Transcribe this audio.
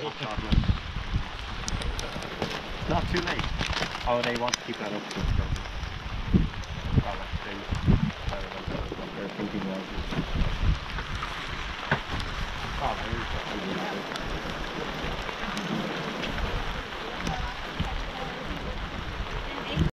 chocolate. Not too late. Oh, they want to keep that up to well, I don't know what their thinking was. Oh, there you go.